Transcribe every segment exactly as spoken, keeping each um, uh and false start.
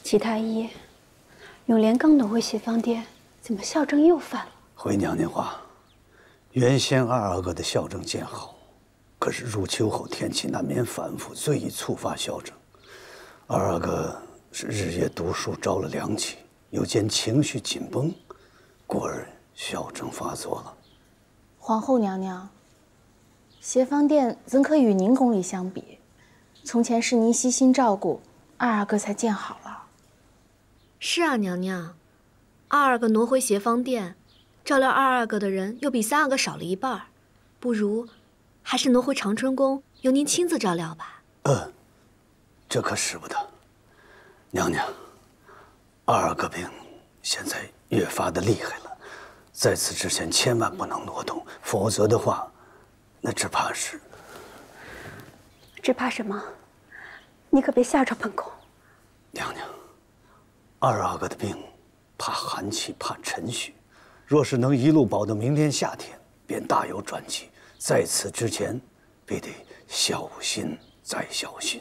齐太医，永莲刚挪回协芳殿，怎么校正又犯了？ 回娘娘话，原先二阿哥的校正见好，可是入秋后天气难免反复，最易触发校正。二阿哥是日夜读书，着了凉气，又见情绪紧绷，故而校正发作了。 皇后娘娘，协芳殿怎可与您宫里相比？从前是您悉心照顾，二阿哥才见好了。 是啊，娘娘，二阿哥挪回协芳殿，照料二阿哥的人又比三阿哥少了一半，不如还是挪回长春宫，由您亲自照料吧。 嗯，这可使不得。娘娘，二阿哥病现在越发的厉害了，在此之前千万不能挪动，否则的话，那只怕是…… 只怕什么？你可别吓着本宫。 娘娘。 二阿哥的病，怕寒气，怕晨煦。若是能一路保到明年夏天，便大有转机。在此之前，必得小心再小心。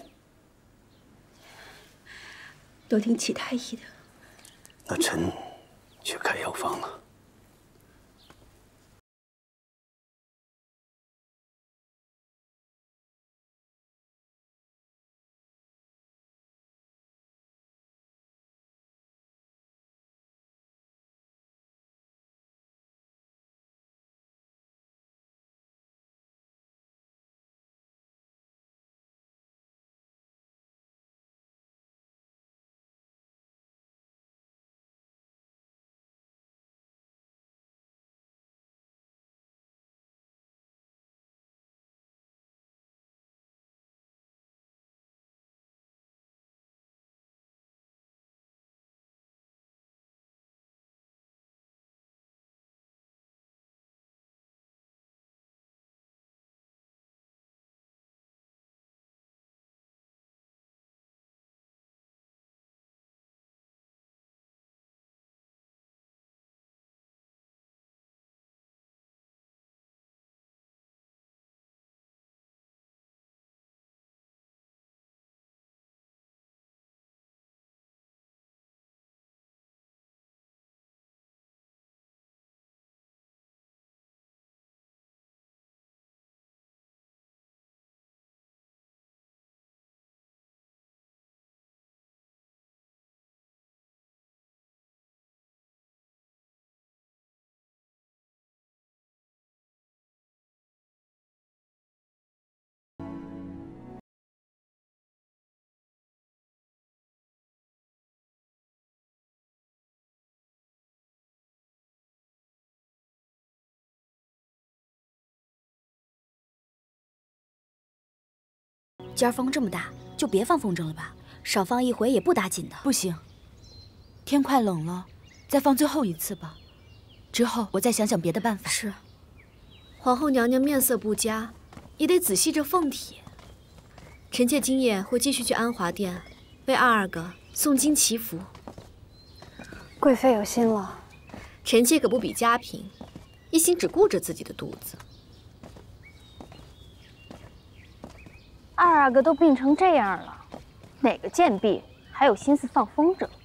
都听齐太医的。 那臣去开药方了。 今儿风这么大，就别放风筝了吧，少放一回也不打紧的。 不行，天快冷了，再放最后一次吧。之后我再想想别的办法。 是。皇后娘娘面色不佳，也得仔细这凤体。臣妾今夜会继续去安华殿，为二阿哥诵经祈福。 贵妃有心了。 臣妾可不比家嫔，一心只顾着自己的肚子。 二阿哥都病成这样了，哪个贱婢还有心思放风筝？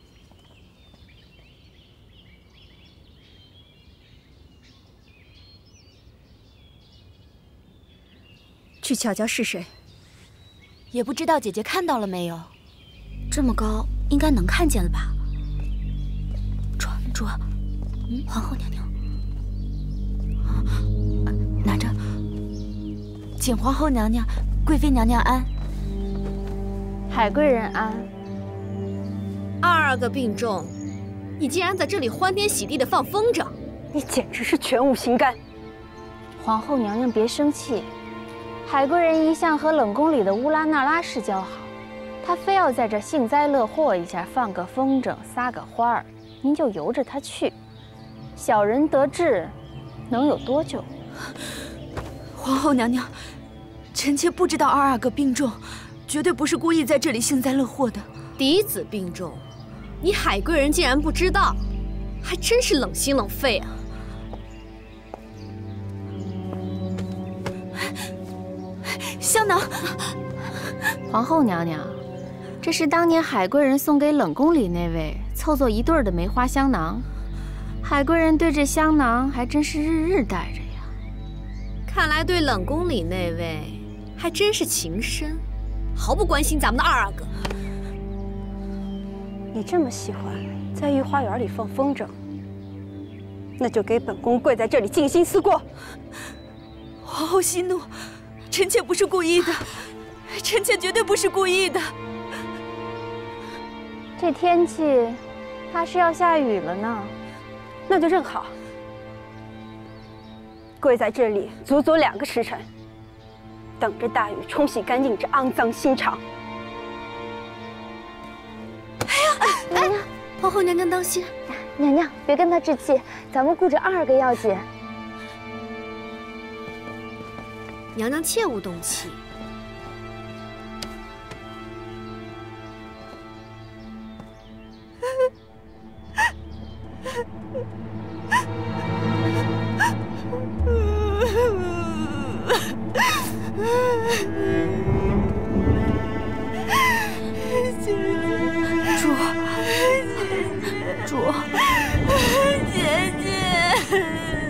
去瞧瞧是谁。 也不知道姐姐看到了没有？ 这么高，应该能看见了吧？传着，嗯，皇后娘娘， 拿着，请皇后娘娘。 贵妃娘娘安， 海贵人安。 二阿哥病重，你竟然在这里欢天喜地的放风筝， 你简直是全无心肝！ 皇后娘娘别生气，海贵人一向和冷宫里的乌拉那拉氏交好，她非要在这幸灾乐祸一下，放个风筝，撒个花儿，您就由着她去。小人得志，能有多久？ 皇后娘娘。 臣妾不知道二阿哥病重，绝对不是故意在这里幸灾乐祸的。 嫡子病重，你海贵人竟然不知道，还真是冷心冷肺啊！ 香囊， 皇后娘娘， 这是当年海贵人送给冷宫里那位凑作一对儿的梅花香囊。海贵人对这香囊还真是日日带着呀。 看来对冷宫里那位还真是情深，毫不关心咱们的二阿哥。 你这么喜欢在御花园里放风筝，那就给本宫跪在这里静心思过。 皇后息怒，臣妾不是故意的，臣妾绝对不是故意的。 这天气，怕是要下雨了呢。 那就正好，跪在这里足足两个时辰，等着大雨冲洗干净这肮脏心肠。 哎呀，哎，皇后娘娘当心！ 娘娘别跟他置气，咱们顾着二阿哥要紧。 娘娘切勿动气。 主，主， 姐姐。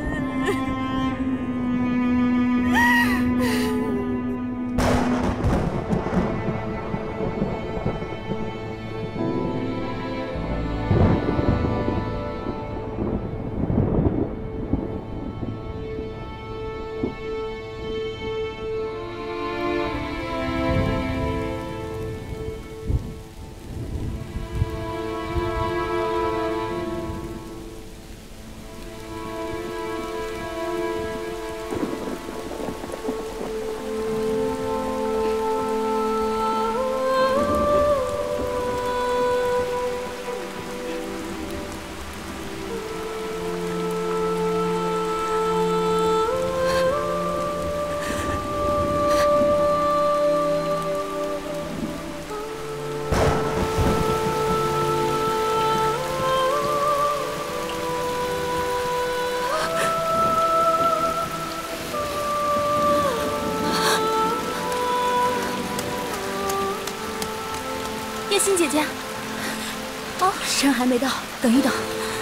叶心姐姐，哦，时辰还没到，等一等。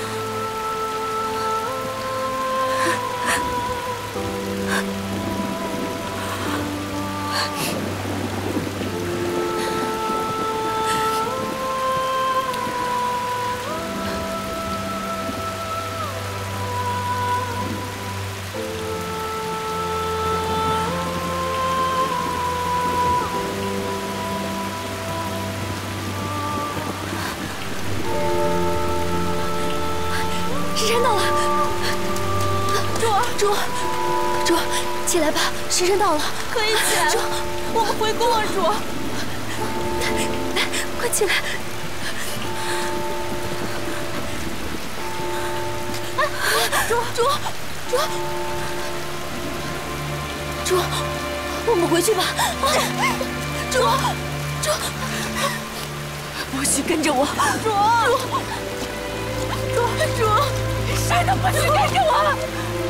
时辰到了，主主主，起来吧，时辰到了， 可以起来了。 主，我们回宫了，主， 来，快起来！ 主主主主，我们回去吧。主主，不许跟着我，主主主主，谁都不许跟着我！